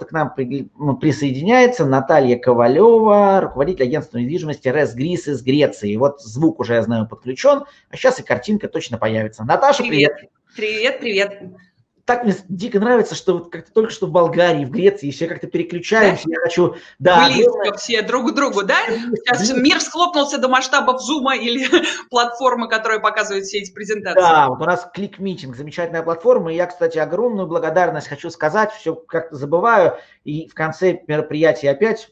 к нам присоединяется Наталья Ковалева, руководитель агентства недвижимости РЕС-ГРИС из Греции. Вот звук уже, я знаю, подключен, а сейчас и картинка точно появится. Наташа, привет. Привет, привет. Так мне дико нравится, что вот как-то только что в Болгарии, в Греции, все как-то переключаемся. Да? Я хочу... Да, близко все друг к другу, да? Сейчас мир схлопнулся до масштабов Zoom или платформы, которая показывает все эти презентации. Да, вот у нас ClickMeeting, замечательная платформа. И я, кстати, огромную благодарность хочу сказать. Все как-то забываю. И в конце мероприятия опять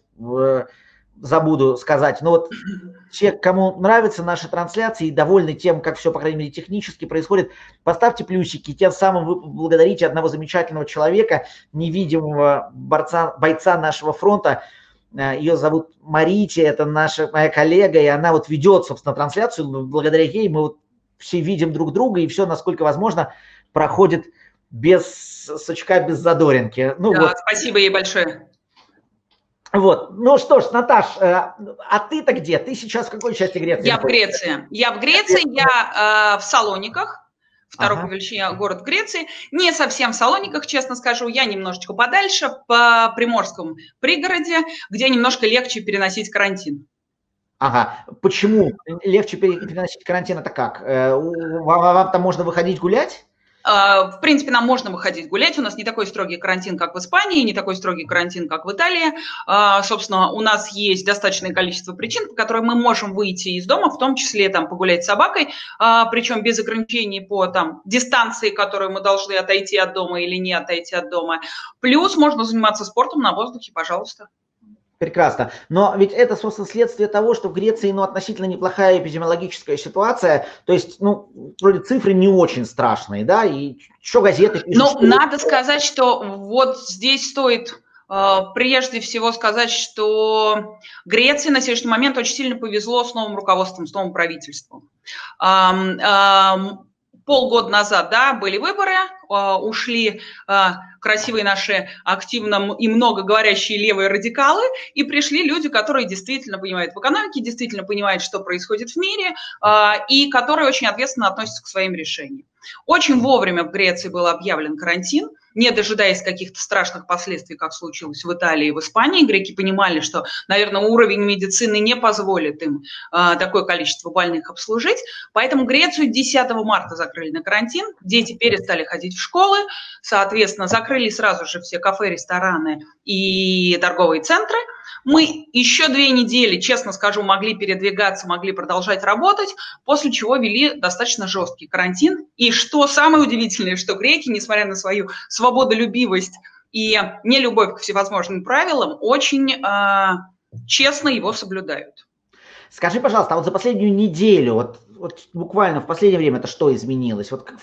забуду сказать. Но вот те, кому нравятся наши трансляции и довольны тем, как все, по крайней мере, технически происходит, поставьте плюсики. Тем самым вы благодарите одного замечательного человека, невидимого бойца нашего фронта. Ее зовут Марите, это моя коллега, и она вот ведет, собственно, трансляцию. Благодаря ей мы вот все видим друг друга, и все, насколько возможно, проходит без сучка, без задоринки. Ну, да, вот. Спасибо ей большое. Вот, ну что ж, Наташ, а ты-то где? Ты сейчас в какой части Греции? Я в Греции. Я в Салониках, второй по величине город в Греции. Не совсем в Салониках, честно скажу, я немножечко подальше, по приморском пригороде, где немножко легче переносить карантин. Ага, почему легче переносить карантин? Это как? Вам там можно выходить гулять? В принципе, нам можно выходить гулять. У нас не такой строгий карантин, как в Испании, не такой строгий карантин, как в Италии. Собственно, у нас есть достаточное количество причин, по которым мы можем выйти из дома, в том числе там, погулять с собакой, причем без ограничений по там, дистанции, которую мы должны отойти от дома или не отойти от дома. Плюс можно заниматься спортом на воздухе, пожалуйста. Прекрасно. Но ведь это, собственно, следствие того, что в Греции, относительно неплохая эпидемиологическая ситуация. То есть, вроде цифры не очень страшные, да, и что газеты пишут. Надо сказать, что вот здесь стоит прежде всего сказать, что Греции на сегодняшний момент очень сильно повезло с новым руководством, с новым правительством. Полгода назад, да, были выборы, ушли красивые наши активно и много говорящие левые радикалы, и пришли люди, которые действительно понимают в экономике, действительно понимают, что происходит в мире, и которые очень ответственно относятся к своим решениям. Очень вовремя в Греции был объявлен карантин, не дожидаясь каких-то страшных последствий, как случилось в Италии и в Испании. Греки понимали, что, наверное, уровень медицины не позволит им такое количество больных обслужить. Поэтому Грецию 10 марта закрыли на карантин, дети перестали ходить в школы, соответственно, закрыли сразу же все кафе, рестораны и торговые центры. Мы еще 2 недели, честно скажу, могли передвигаться, могли продолжать работать, после чего ввели достаточно жесткий карантин. И что самое удивительное, что греки, несмотря на свою свободолюбивость и нелюбовь к всевозможным правилам, очень честно его соблюдают. Скажи, пожалуйста, а вот за последнюю неделю, вот буквально в последнее время это что изменилось? Вот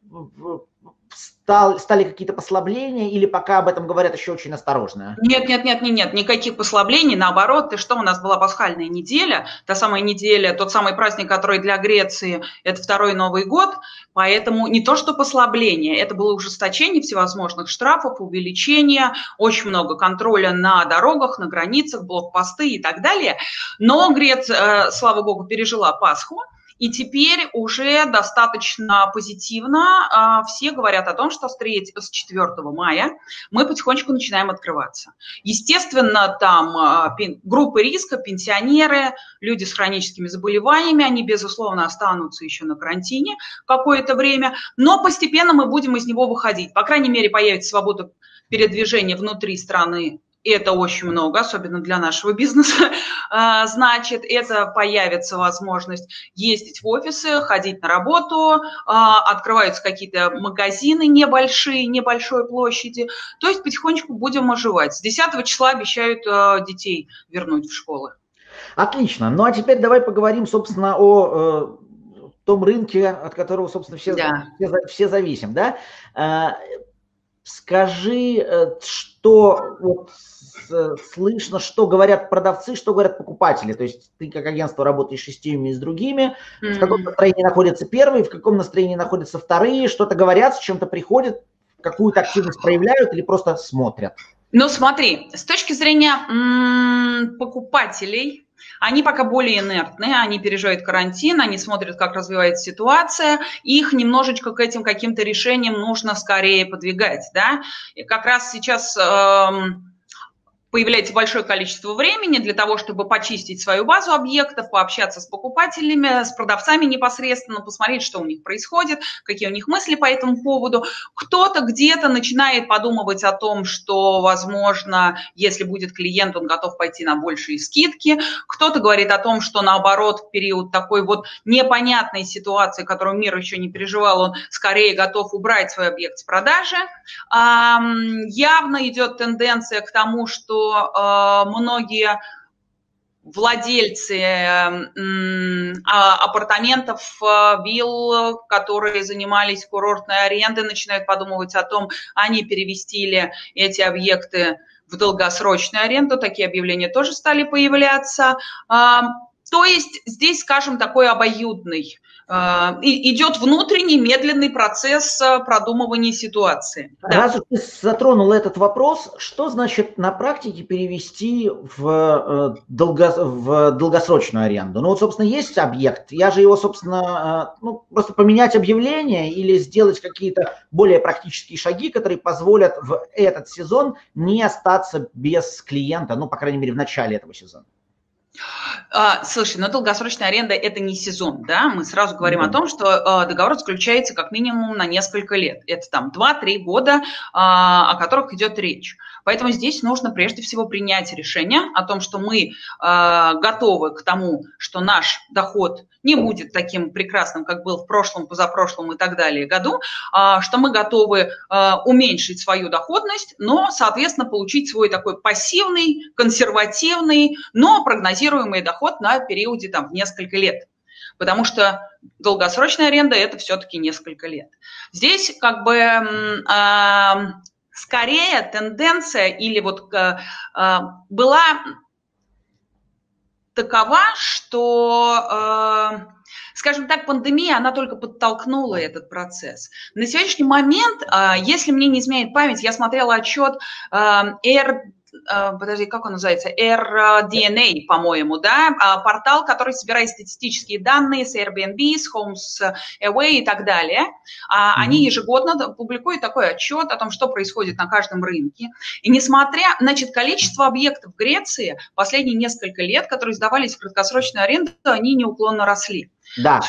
стали какие-то послабления или пока об этом говорят еще очень осторожно? Нет, никаких послаблений, наоборот, у нас была пасхальная неделя, та самая неделя, тот самый праздник, который для Греции, это второй Новый год, поэтому не то что послабление, это было ужесточение всевозможных штрафов, увеличение, очень много контроля на дорогах, на границах, блокпосты и так далее, но Греция, слава богу, пережила Пасху. И теперь уже достаточно позитивно все говорят о том, что с 4 мая мы потихонечку начинаем открываться. Естественно, там группы риска, пенсионеры, люди с хроническими заболеваниями, они, безусловно, останутся еще на карантине какое-то время, но постепенно мы будем из него выходить. По крайней мере, появится свобода передвижения внутри страны. Это очень много, особенно для нашего бизнеса. Значит, это появится возможность ездить в офисы, ходить на работу, открываются какие-то магазины небольшой площади. То есть потихонечку будем оживать. С 10 числа обещают детей вернуть в школы. Отлично. Ну а теперь давай поговорим, собственно, о том рынке, от которого, собственно, все зависим. Да? Скажи, что вот слышно, что говорят продавцы, что говорят покупатели. То есть ты как агентство работаешь и с теми, и с другими. В каком настроении находятся первые, в каком настроении находятся вторые, что-то говорят, с чем-то приходят, какую-то активность проявляют или просто смотрят? Ну смотри, с точки зрения покупателей, Они пока более инертные, они переживают карантин, они смотрят, как развивается ситуация, их немножечко к этим каким-то решениям нужно скорее подвигать, да. И как раз сейчас появляется большое количество времени для того, чтобы почистить свою базу объектов, пообщаться с покупателями, с продавцами непосредственно, посмотреть, что у них происходит, какие у них мысли по этому поводу. Кто-то где-то начинает подумывать о том, что, возможно, если будет клиент, он готов пойти на большие скидки. Кто-то говорит о том, что, наоборот, в период такой вот непонятной ситуации, которую мир еще не переживал, он скорее готов убрать свой объект с продажи. Явно идет тенденция к тому, что многие владельцы апартаментов, вилл, которые занимались курортной арендой, начинают подумывать о том, а не перевести ли эти объекты в долгосрочную аренду. Такие объявления тоже стали появляться. То есть здесь, скажем, такой обоюдный. Идет внутренний медленный процесс продумывания ситуации. Раз уж ты затронул этот вопрос, что значит на практике перевести в долгосрочную аренду? Ну вот, собственно, есть объект, я же его, собственно, просто поменять объявление или сделать какие-то более практические шаги, которые позволят в этот сезон не остаться без клиента, ну, по крайней мере, в начале этого сезона. Слушай, но долгосрочная аренда – это не сезон, да? Мы сразу говорим о том, что договор заключается как минимум на несколько лет. Это там 2-3 года, о которых идет речь. Поэтому здесь нужно прежде всего принять решение о том, что мы готовы к тому, что наш доход не будет таким прекрасным, как был в прошлом, позапрошлом и так далее году, что мы готовы уменьшить свою доходность, но, соответственно, получить свой такой пассивный, консервативный, но прогнозируемый доход на периоде там, в несколько лет. Потому что долгосрочная аренда – это все-таки несколько лет. Здесь как бы скорее тенденция или вот была такова, что, скажем так, пандемия, она только подтолкнула этот процесс. На сегодняшний момент, если мне не изменяет память, я смотрела отчет подожди, как он называется? AirDNA, по-моему, да, портал, который собирает статистические данные с Airbnb, с Homes Away и так далее. Они ежегодно публикуют такой отчет о том, что происходит на каждом рынке. И несмотря, значит, количество объектов в Греции последние несколько лет, которые сдавались в краткосрочную аренду, они неуклонно росли. Да,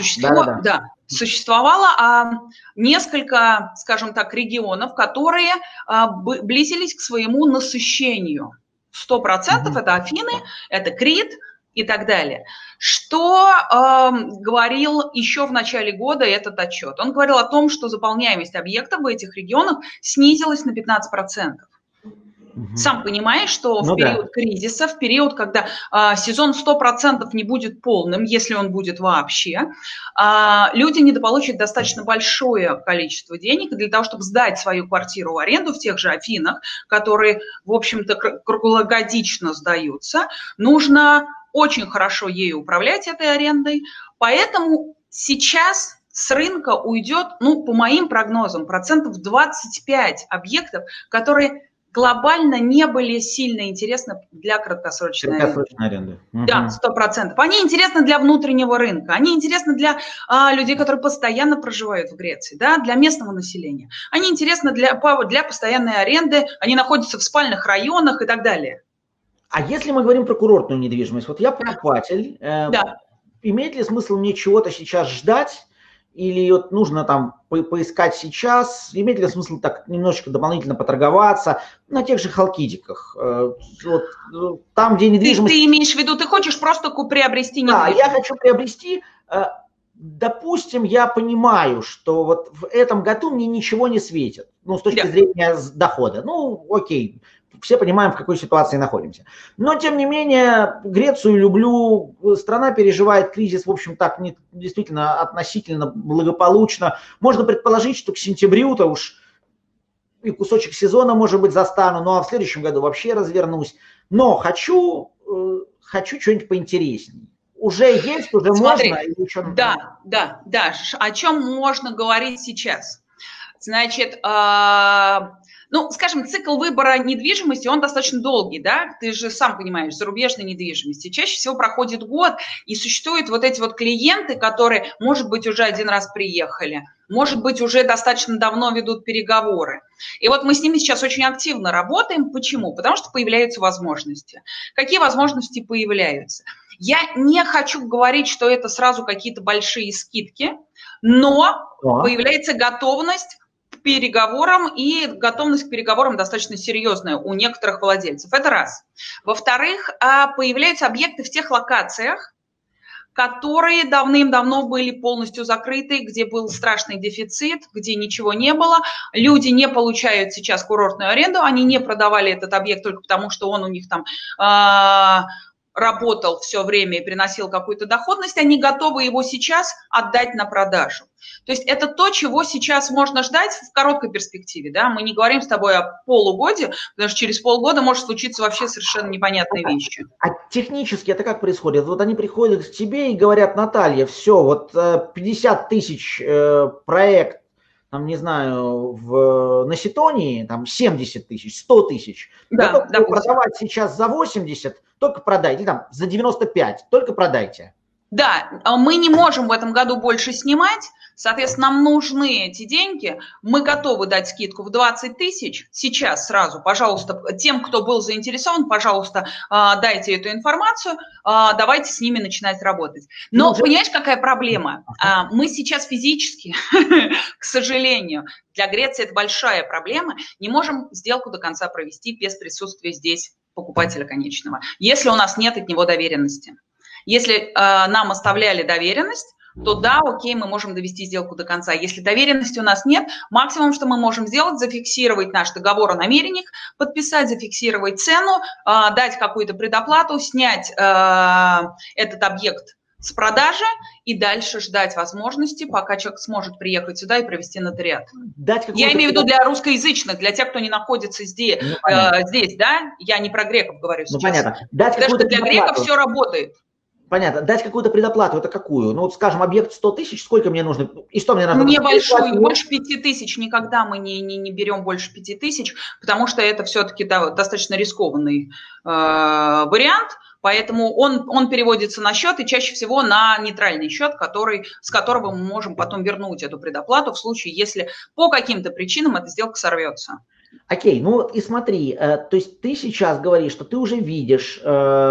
существовало несколько, скажем так, регионов, которые близились к своему насыщению. 100% это Афины, это Крит и так далее. Что говорил еще в начале года этот отчет? Он говорил о том, что заполняемость объектов в этих регионах снизилась на 15%. Сам понимаешь, что в период кризиса, в период, когда сезон 100% не будет полным, если он будет вообще, люди недополучат достаточно большое количество денег для того, чтобы сдать свою квартиру в аренду в тех же Афинах, которые, в общем-то, круглогодично сдаются. Нужно очень хорошо ею управлять, этой арендой. Поэтому сейчас с рынка уйдет, ну, по моим прогнозам, 25% объектов, которые глобально не были сильно интересны для краткосрочной аренды. Да, 100%. Они интересны для внутреннего рынка, они интересны для людей, которые постоянно проживают в Греции, да, для местного населения. Они интересны для постоянной аренды, они находятся в спальных районах и так далее. А если мы говорим про курортную недвижимость, вот я покупатель, имеет ли смысл мне чего-то сейчас ждать? Или вот нужно там поискать сейчас, имеет ли смысл так немножечко дополнительно поторговаться на тех же Халкидиках? Вот, там, где недвижимость... Ты имеешь в виду, ты хочешь просто приобрести недвижимость? Да, я хочу приобрести, допустим, я понимаю, что вот в этом году мне ничего не светит, ну, с точки зрения дохода. Ну, окей. Все понимаем, в какой ситуации находимся. Но, тем не менее, Грецию люблю. Страна переживает кризис, в общем, так действительно относительно благополучно. Можно предположить, что к сентябрю-то уж и кусочек сезона, может быть, застану. Ну, а в следующем году вообще развернусь. Но хочу что-нибудь поинтереснее. Уже есть, уже Смотри, можно? Да. О чем можно говорить сейчас? Значит, Ну, скажем, цикл выбора недвижимости, он достаточно долгий, да, ты же сам понимаешь, зарубежной недвижимости. Чаще всего проходит год, и существуют вот эти вот клиенты, которые, может быть, уже один раз приехали, может быть, уже достаточно давно ведут переговоры. И вот мы с ними сейчас очень активно работаем. Почему? Потому что появляются возможности. Какие возможности появляются? Я не хочу говорить, что это сразу какие-то большие скидки, но появляется готовность к переговорам, и готовность к переговорам достаточно серьезная у некоторых владельцев. Это раз. Во-вторых, появляются объекты в тех локациях, которые давным-давно были полностью закрыты, где был страшный дефицит, где ничего не было. Люди не получают сейчас курортную аренду, они не продавали этот объект только потому, что он у них там работал все время и приносил какую-то доходность, они готовы его сейчас отдать на продажу. То есть это то, чего сейчас можно ждать в короткой перспективе. Да? Мы не говорим с тобой о полугоде, потому что через полгода может случиться вообще совершенно непонятные вещи. А технически это как происходит? Вот они приходят к тебе и говорят: Наталья, все, вот 50 тысяч проект, там, не знаю, на Ситонии, там 70 тысяч, 100 тысяч. Да, готов продавать сейчас за 80, только продайте, или там за 95, только продайте. Да, мы не можем в этом году больше снимать, соответственно, нам нужны эти деньги. Мы готовы дать скидку в 20 тысяч сейчас сразу. Пожалуйста, тем, кто был заинтересован, пожалуйста, дайте эту информацию, давайте с ними начинать работать. Но понимаешь, какая проблема? Мы сейчас физически, к сожалению, для Греции это большая проблема, не можем сделку до конца провести без присутствия здесь покупателя конечного, если у нас нет от него доверенности. Если нам оставляли доверенность, то да, окей, мы можем довести сделку до конца. Если доверенности у нас нет, максимум, что мы можем сделать, зафиксировать наш договор о намерениях, подписать, зафиксировать цену, дать какую-то предоплату, снять этот объект с продажи и дальше ждать возможности, пока человек сможет приехать сюда и провести нотариат. Я имею в виду для русскоязычных, для тех, кто не находится здесь, здесь, да? Я не про греков говорю сейчас. Понятно. Потому что для греков все работает. Понятно. Дать какую-то предоплату, это какую? Ну, вот, скажем, объект 100 тысяч, сколько мне нужно? И что мне надо? Небольшую, больше 5 тысяч. Никогда мы не берем больше 5 тысяч, потому что это все-таки достаточно рискованный вариант. Поэтому он переводится на счет и чаще всего на нейтральный счет, с которого мы можем потом вернуть эту предоплату в случае, если по каким-то причинам эта сделка сорвется. Окей, ну и смотри, то есть ты сейчас говоришь, что ты уже видишь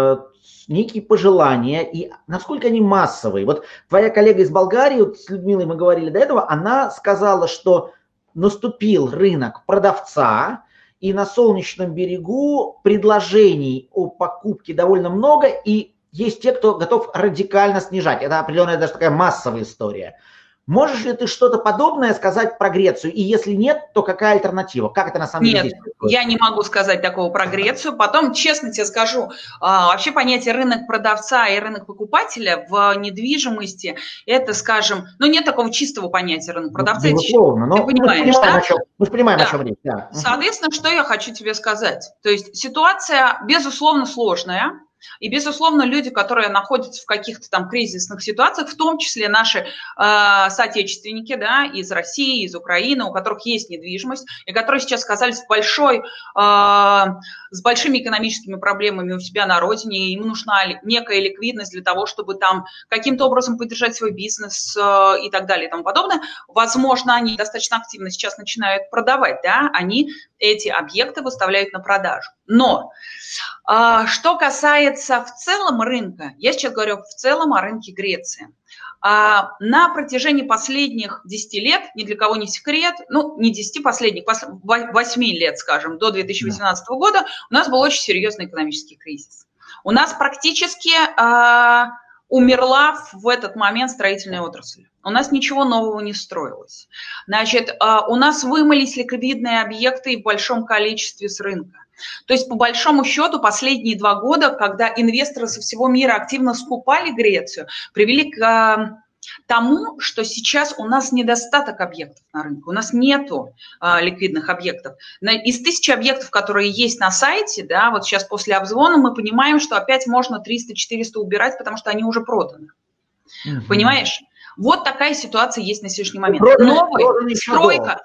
некие пожелания, и насколько они массовые. Вот твоя коллега из Болгарии, вот с Людмилой мы говорили до этого, она сказала, что наступил рынок продавца, и на Солнечном берегу предложений о покупке довольно много, и есть те, кто готов радикально снижать. Это определенная даже такая массовая история. Можешь ли ты что-то подобное сказать про Грецию? И если нет, то какая альтернатива? Как это на самом деле? Нет, я не могу сказать такого про Грецию. Потом, честно тебе скажу, вообще понятие рынок продавца и рынок покупателя в недвижимости, это, скажем, нет такого чистого понятия рынок продавца. Безусловно, но ты понимаешь, мы же понимаем, о чем речь. Да. Соответственно, что я хочу тебе сказать? То есть ситуация, безусловно, сложная. И, безусловно, люди, которые находятся в каких-то там кризисных ситуациях, в том числе наши соотечественники, да, из России, из Украины, у которых есть недвижимость, и которые сейчас оказались с большими экономическими проблемами у себя на родине, и им нужна некая ликвидность для того, чтобы там каким-то образом поддержать свой бизнес и так далее и тому подобное. Возможно, они достаточно активно сейчас начинают продавать, да, они эти объекты выставляют на продажу. Но что касается в целом рынка, я сейчас говорю в целом о рынке Греции. На протяжении последних 10 лет, ни для кого не секрет, не 10 последних, 8 лет, скажем, до 2018 года у нас был очень серьезный экономический кризис. У нас практически умерла в этот момент строительная отрасль. У нас ничего нового не строилось. Значит, у нас вымылись ликвидные объекты в большом количестве с рынка. То есть, по большому счету, последние 2 года, когда инвесторы со всего мира активно скупали Грецию, привели к тому, что сейчас у нас недостаток объектов на рынке, у нас нету ликвидных объектов. Из 1000 объектов, которые есть на сайте, да, вот сейчас после обзвона мы понимаем, что опять можно 300-400 убирать, потому что они уже проданы. Понимаешь? Вот такая ситуация есть на сегодняшний момент. Новая стройка.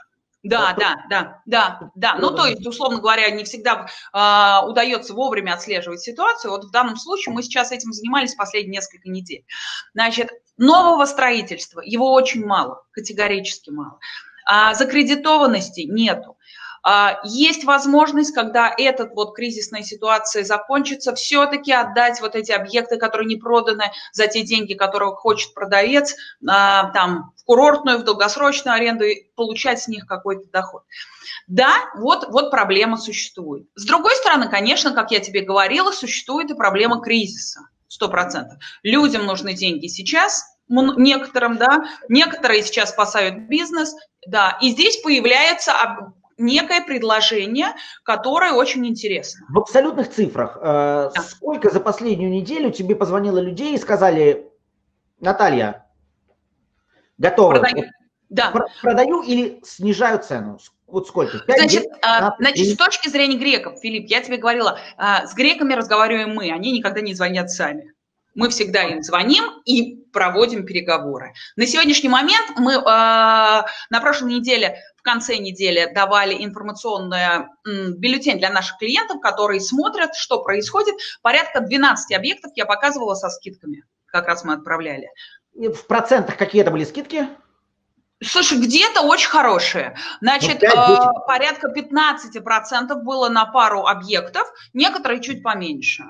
Да, да. Ну, то есть, условно говоря, не всегда удается вовремя отслеживать ситуацию. Вот в данном случае мы сейчас этим занимались последние несколько недель. Значит, нового строительства, его очень мало, категорически мало. Закредитованности нету. Есть возможность, когда эта вот кризисная ситуация закончится, все-таки отдать вот эти объекты, которые не проданы за те деньги, которые хочет продавец, там, в курортную, в долгосрочную аренду и получать с них какой-то доход. Да, вот проблема существует. С другой стороны, конечно, как я тебе говорила, существует и проблема кризиса, 100%. Людям нужны деньги сейчас, некоторым, да, некоторые сейчас спасают бизнес, да, и здесь появляется некое предложение, которое очень интересно. В абсолютных цифрах, сколько за последнюю неделю тебе позвонило людей и сказали: Наталья, готова, продаю или снижаю цену? Вот сколько? 5, значит, 10, с точки зрения греков, Филипп, я тебе говорила, с греками разговариваем мы, они никогда не звонят сами. Мы всегда им звоним и проводим переговоры. На сегодняшний момент мы на прошлой неделе, в конце недели, давали информационный бюллетень для наших клиентов, которые смотрят, что происходит. Порядка 12 объектов я показывала со скидками, как раз мы отправляли. В процентах какие это были скидки? Слушай, где-то очень хорошие. Значит, порядка 15% было на пару объектов, некоторые чуть поменьше.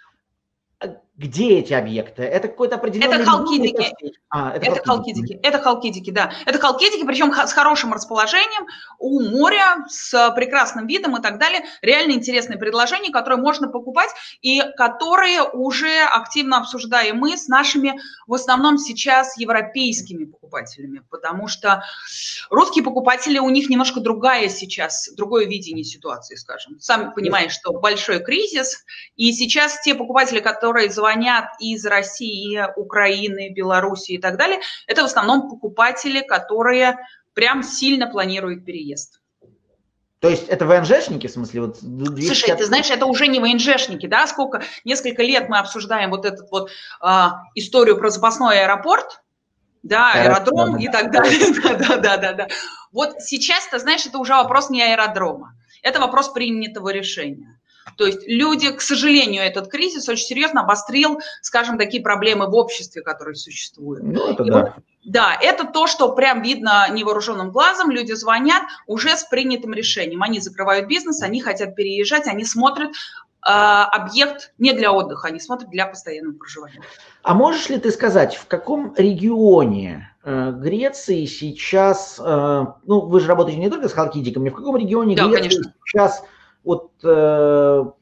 Где эти объекты? Это какой-то определенный... Это Халкидики. Это Халкидики. Это Халкидики, да. Это Халкидики, причем с хорошим расположением, у моря, с прекрасным видом и так далее. Реально интересные предложения, которые можно покупать и которые уже активно обсуждаем мы с нашими, в основном сейчас, европейскими покупателями, потому что русские покупатели, у них немножко другое видение ситуации, скажем. Сам понимаешь, что большой кризис, и сейчас те покупатели, которые звонят из России, Украины, Белоруссии и так далее, это в основном покупатели, которые прям сильно планируют переезд. То есть это ВНЖшники, в смысле? Вот 250... Слушай, ты знаешь, это уже не ВНЖшники, да? Несколько лет мы обсуждаем вот эту вот историю про запасной аэропорт, да, аэродром и так далее. Да. Вот сейчас, ты знаешь, это уже вопрос не аэродрома, это вопрос принятого решения. То есть люди, к сожалению, этот кризис очень серьезно обострил, скажем, такие проблемы в обществе, которые существуют. Ну, это да. Да, это то, что прям видно невооруженным глазом, люди звонят уже с принятым решением. Они закрывают бизнес, они хотят переезжать, они смотрят объект не для отдыха, они смотрят для постоянного проживания. А можешь ли ты сказать, в каком регионе Греции сейчас, ну, вы же работаете не только с халкидиками, в каком регионе Греции конечно. Сейчас вот, ну,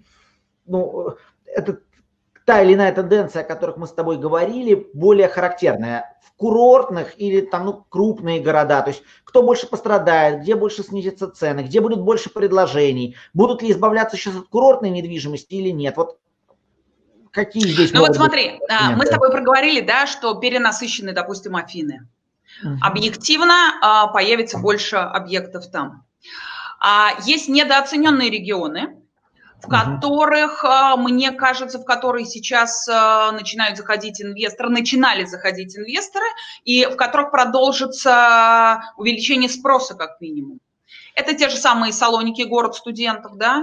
это та или иная тенденция, о которых мы с тобой говорили, более характерная? В курортных или там, ну, крупные города? То есть кто больше пострадает, где больше снизятся цены, где будет больше предложений? Будут ли избавляться сейчас от курортной недвижимости или нет? Вот какие здесь... Ну вот смотри, мы с тобой проговорили, да, что перенасыщены, допустим, Афины. Объективно появится больше объектов там. Есть недооцененные регионы, в которых, мне кажется, в которые сейчас начинали заходить инвесторы, и в которых продолжится увеличение спроса как минимум. Это те же самые Салоники, город студентов, да,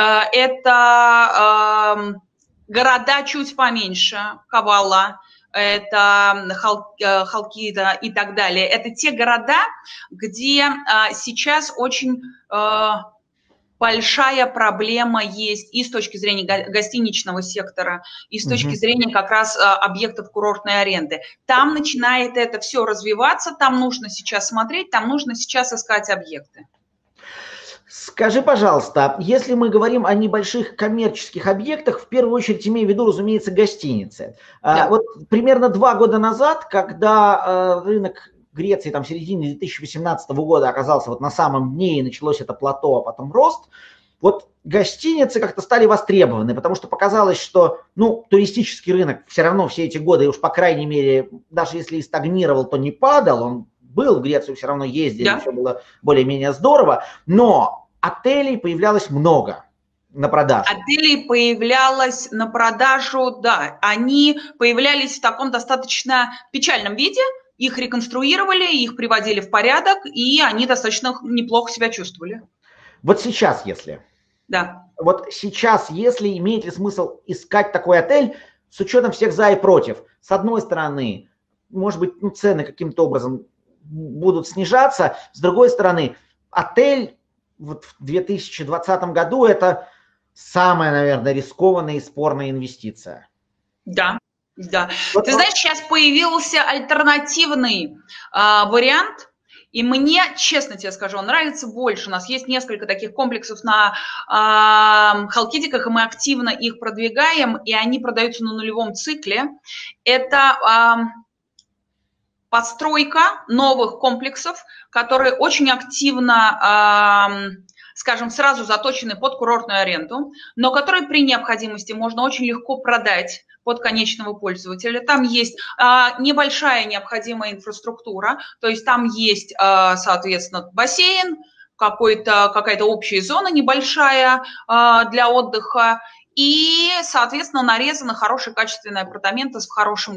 это города чуть поменьше, Кавала, это Халкида и так далее. Это те города, где сейчас очень большая проблема есть и с точки зрения гостиничного сектора, и с точки зрения как раз объектов курортной аренды. Там начинает это все развиваться, там нужно сейчас смотреть, там нужно сейчас искать объекты. Скажи, пожалуйста, если мы говорим о небольших коммерческих объектах, в первую очередь имею в виду, разумеется, гостиницы. Да. Вот примерно 2 года назад, когда рынок Греции там в середине 2018 года оказался вот на самом дне и началось это плато, а потом рост, вот гостиницы как-то стали востребованы, потому что показалось, что, ну, туристический рынок все равно все эти годы, уж по крайней мере, даже если и стагнировал, то не падал, он был в Грецию, все равно ездили, да. Все было более-менее здорово, но отелей появлялось много на продажу. Отелей появлялось на продажу, да, они появлялись в таком достаточно печальном виде, их реконструировали, их приводили в порядок, и они достаточно неплохо себя чувствовали. Вот сейчас, если... Да. Вот сейчас, если имеет ли смысл искать такой отель с учетом всех за и против? С одной стороны, может быть, цены каким-то образом будут снижаться. С другой стороны, отель вот в 2020 году это самая, наверное, рискованная и спорная инвестиция. Да, да. Вот. Ты знаешь, сейчас появился альтернативный вариант, и мне, честно тебе скажу, он нравится больше. У нас есть несколько таких комплексов на Халкидиках, и мы активно их продвигаем, и они продаются на нулевом цикле. Это постройка новых комплексов, которые очень активно, скажем, сразу заточены под курортную аренду, но которые при необходимости можно очень легко продать под конечного пользователя. Там есть небольшая необходимая инфраструктура, то есть там есть, соответственно, бассейн, какая-то общая зона небольшая для отдыха, и, соответственно, нарезаны хорошие качественные апартаменты с хорошим,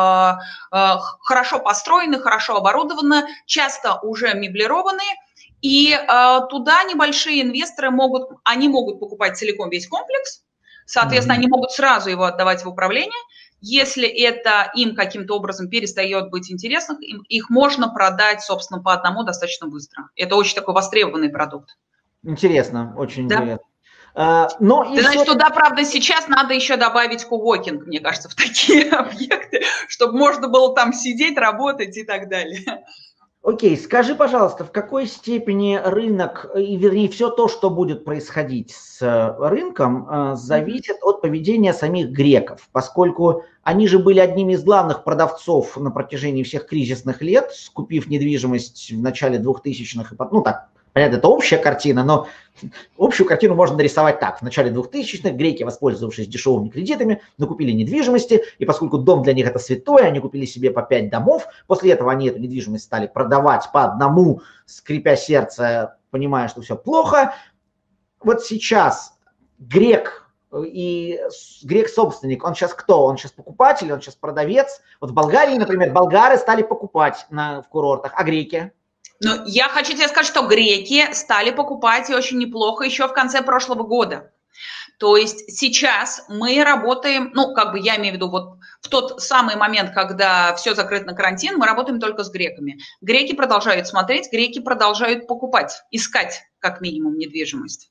хорошо построены, хорошо оборудованы, часто уже меблированные. И туда небольшие инвесторы могут покупать целиком весь комплекс, соответственно, они могут сразу его отдавать в управление. Если это им каким-то образом перестает быть интересным, их можно продать, собственно, по одному достаточно быстро. Это очень такой востребованный продукт. Интересно, очень интересно. Но ты знаешь, туда, правда, сейчас надо еще добавить коворкинг, мне кажется, в такие объекты, чтобы можно было там сидеть, работать и так далее. Окей, скажи, пожалуйста, в какой степени рынок, и вернее все то, что будет происходить с рынком, зависит от поведения самих греков, поскольку они же были одними из главных продавцов на протяжении всех кризисных лет, скупив недвижимость в начале 2000-х, понятно, это общая картина, но общую картину можно нарисовать так. В начале 2000-х греки, воспользовавшись дешевыми кредитами, накупили недвижимости, и поскольку дом для них это святое, они купили себе по 5 домов. После этого они эту недвижимость стали продавать по одному, скрипя сердце, понимая, что все плохо. Вот сейчас грек и грек-собственник, он сейчас кто? Он сейчас покупатель, он сейчас продавец. Вот в Болгарии, например, болгары стали покупать в курортах, а греки? Ну, я хочу тебе сказать, что греки стали покупать и очень неплохо еще в конце прошлого года. То есть сейчас мы работаем, я имею в виду вот в тот самый момент, когда все закрыто на карантин, мы работаем только с греками. Греки продолжают смотреть, греки продолжают покупать, искать как минимум недвижимость.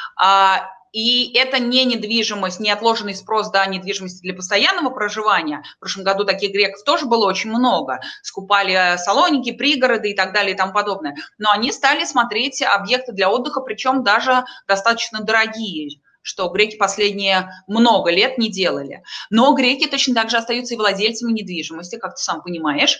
И это не недвижимость, не отложенный спрос, да, недвижимости для постоянного проживания. В прошлом году таких греков тоже было очень много. Скупали Салоники, пригороды и так далее и тому подобное. Но они стали смотреть объекты для отдыха, причем даже достаточно дорогие, что греки последние много лет не делали. Но греки точно так же остаются и владельцами недвижимости, как ты сам понимаешь.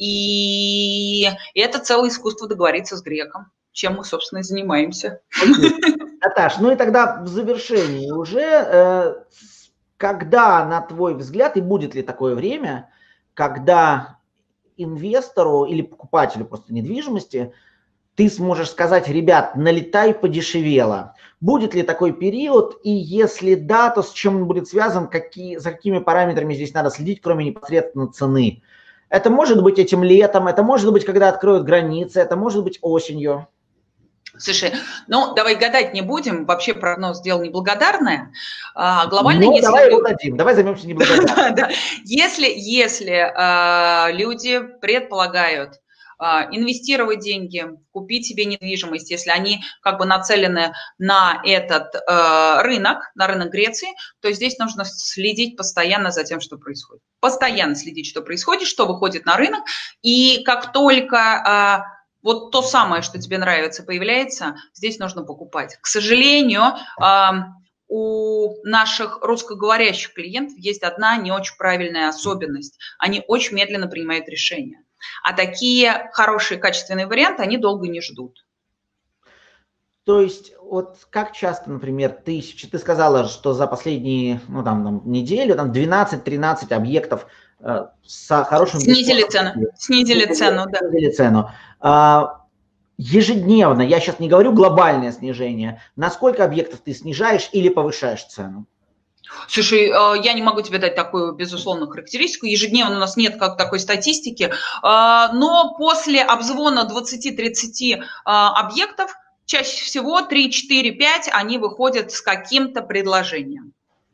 И это целое искусство договориться с греком, чем мы, собственно, и занимаемся. Наташ, ну и тогда в завершении уже, когда, на твой взгляд, и будет ли такое время, когда инвестору или покупателю просто недвижимости ты сможешь сказать: ребят, налетай, подешевело. Будет ли такой период, и если да, то с чем он будет связан, за какими параметрами здесь надо следить, кроме непосредственно цены? Это может быть этим летом, это может быть, когда откроют границы, это может быть осенью. Слушай, давай гадать не будем, вообще прогноз дело неблагодарное. Глобально, давай его дадим, давай займемся неблагодарным. Если люди предполагают инвестировать деньги, купить себе недвижимость, если они нацелены на этот рынок, на рынок Греции, то здесь нужно следить постоянно за тем, что происходит. Постоянно следить, что происходит, что выходит на рынок, и как только вот то самое, что тебе нравится, появляется, здесь нужно покупать. К сожалению, у наших русскоговорящих клиентов есть одна не очень правильная особенность. Они очень медленно принимают решения. А такие хорошие, качественные варианты, они долго не ждут. То есть, вот как часто, например, ты сказала, что за последние неделю 12-13 объектов с хорошим... Снизили цену. Снизили цену. Ежедневно, я сейчас не говорю глобальное снижение, на сколько объектов ты снижаешь или повышаешь цену? Слушай, я не могу тебе дать такую, безусловно, характеристику. Ежедневно у нас нет как такой статистики, но после обзвона 20-30 объектов чаще всего 3, 4, 5 они выходят с каким-то предложением.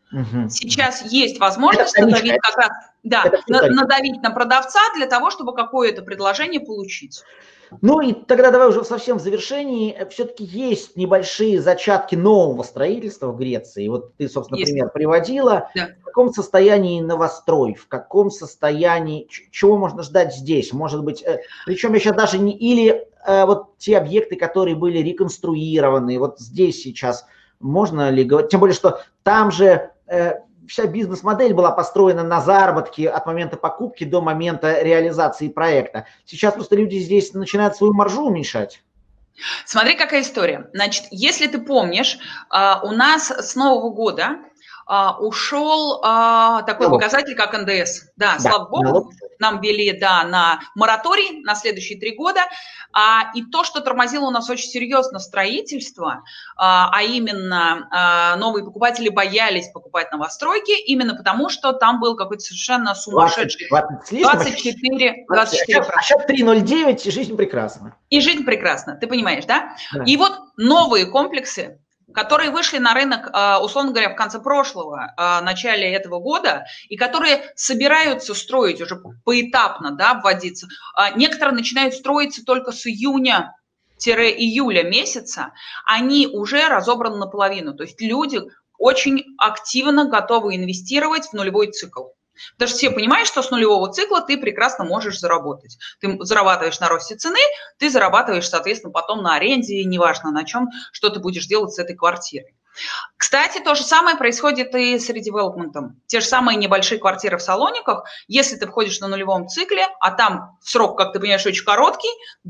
Сейчас есть возможность надавить как раз, да, надавить на продавца для того, чтобы какое-то предложение получить. Ну и тогда давай уже совсем в завершении. Все-таки есть небольшие зачатки нового строительства в Греции. Вот ты, собственно, пример приводила. Да. В каком состоянии новострой? В каком состоянии? Чего можно ждать здесь? Может быть, причем я сейчас даже не... Или вот те объекты, которые были реконструированы, вот здесь сейчас можно ли говорить? Тем более, что там же... Вся бизнес-модель была построена на заработке от момента покупки до момента реализации проекта. Сейчас просто люди здесь начинают свою маржу уменьшать. Смотри, какая история. Значит, если ты помнишь, у нас с Нового года ушел такой показатель, как НДС. Да, слава богу, нам ввели, да, на мораторий на следующие 3 года. И то, что тормозило у нас очень серьезно строительство, а именно новые покупатели боялись покупать новостройки, именно потому, что там был какой-то совершенно сумасшедший 24%. А сейчас 3,09, и жизнь прекрасна. И жизнь прекрасна, ты понимаешь, да? И вот новые комплексы, которые вышли на рынок, условно говоря, в конце прошлого, начале этого года, и которые собираются строить уже поэтапно, да, вводиться. Некоторые начинают строиться только с июня-июля месяца, они уже разобраны наполовину. То есть люди очень активно готовы инвестировать в нулевой цикл. Потому что все понимают, что с нулевого цикла ты прекрасно можешь заработать. Ты зарабатываешь на росте цены, ты зарабатываешь, соответственно, потом на аренде, неважно на чем, что ты будешь делать с этой квартирой. Кстати, то же самое происходит и с редевелопментом. Те же самые небольшие квартиры в Салониках, если ты входишь на нулевом цикле, а там срок, как ты понимаешь, очень короткий,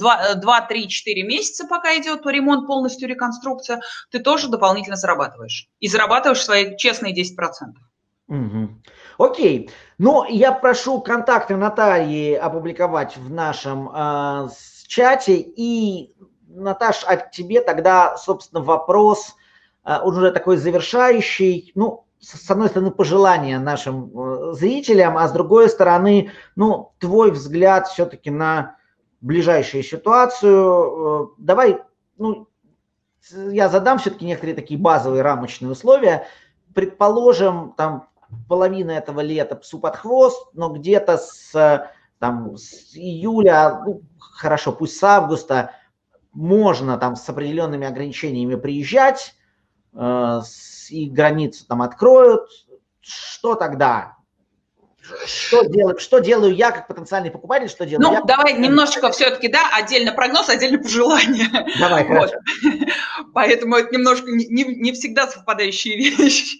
2-3-4 месяца, пока идет ремонт, полностью реконструкция, ты тоже дополнительно зарабатываешь. И зарабатываешь свои честные 10%. Угу. Окей. Ну, я прошу контакты Натальи опубликовать в нашем чате. И, Наташ, а к тебе тогда, собственно, вопрос уже такой завершающий. Ну, с одной стороны, пожелания нашим зрителям, а с другой стороны, ну, твой взгляд все-таки на ближайшую ситуацию. Давай, ну, я задам все-таки некоторые такие базовые рамочные условия. Предположим, там, половина этого лета псу под хвост, но где-то с июля, ну, хорошо, пусть с августа, можно там с определенными ограничениями приезжать, и границу там откроют. Что тогда? Что делаю я как потенциальный покупатель, что делаю я? Ну, давай немножечко все-таки, да, отдельно прогноз, отдельно пожелания. Давай, хорошо. Поэтому это немножко не всегда совпадающие вещи.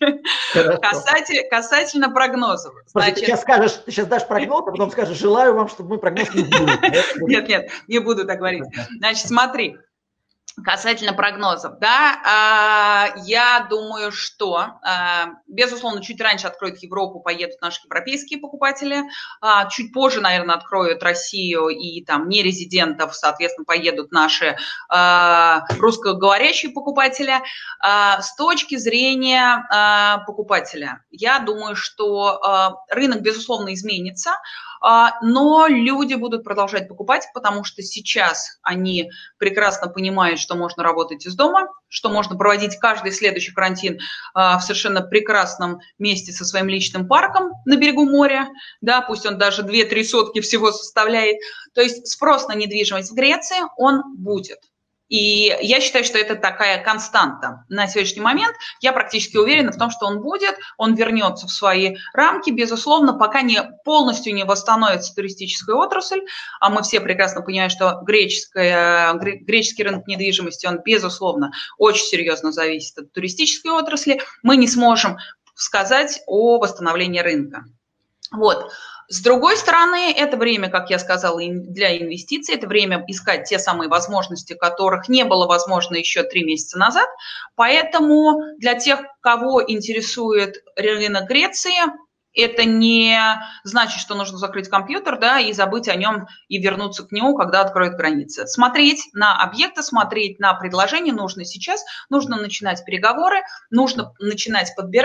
Касательно прогнозов. Значит, ты сейчас дашь прогноз, а потом скажешь, желаю вам, чтобы мой прогноз не был. Нет, не буду так говорить. Значит, смотри. Касательно прогнозов, да, я думаю, что, безусловно, чуть раньше откроют Европу, поедут наши европейские покупатели, чуть позже, наверное, откроют Россию и там нерезидентов, соответственно, поедут наши русскоговорящие покупатели. С точки зрения покупателя, я думаю, что рынок, безусловно, изменится, но люди будут продолжать покупать, потому что сейчас они прекрасно понимают, что можно работать из дома, что можно проводить каждый следующий карантин в совершенно прекрасном месте со своим личным парком на берегу моря, да, пусть он даже 2-3 сотки всего составляет. То есть спрос на недвижимость в Греции, он будет. И я считаю, что это такая константа на сегодняшний момент. Я практически уверена в том, что он будет, он вернется в свои рамки, безусловно, пока полностью не восстановится туристическая отрасль. А мы все прекрасно понимаем, что греческий рынок недвижимости, он, безусловно, очень серьезно зависит от туристической отрасли. Мы не сможем сказать о восстановлении рынка. Вот. С другой стороны, это время, как я сказала, для инвестиций, это время искать те самые возможности, которых не было возможно еще 3 месяца назад. Поэтому для тех, кого интересует рынок Греции, это не значит, что нужно закрыть компьютер, да, и забыть о нем и вернуться к нему, когда откроют границы. Смотреть на объекты, смотреть на предложения нужно сейчас, нужно начинать переговоры, нужно начинать подбирать,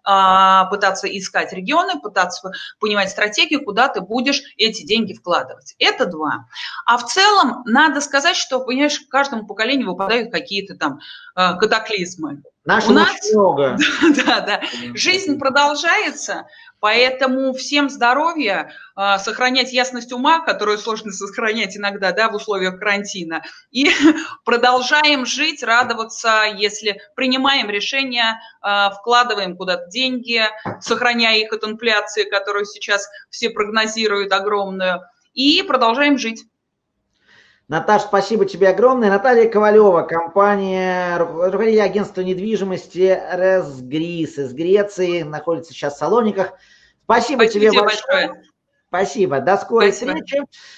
пытаться искать регионы, пытаться понимать стратегию, куда ты будешь эти деньги вкладывать. Это два. А в целом надо сказать, что, понимаешь, каждому поколению выпадают какие-то там катаклизмы. У нас много. Да. Жизнь продолжается, поэтому всем здоровья, сохранять ясность ума, которую сложно сохранять иногда, да, в условиях карантина, и продолжаем жить, радоваться, если принимаем решения, вкладываем куда-то деньги, сохраняя их от инфляции, которую сейчас все прогнозируют огромную, и продолжаем жить. Наташ, спасибо тебе огромное. Наталья Ковалева, компания, руководитель агентства недвижимости Resgris из Греции, находится сейчас в Салониках. Спасибо тебе большое. Спасибо. До скорой встречи.